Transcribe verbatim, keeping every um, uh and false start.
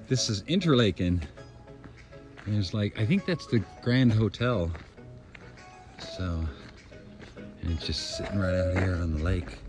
This is Interlaken. And it's like, I think that's the Grand Hotel. So, and it's just sitting right out here on the lake.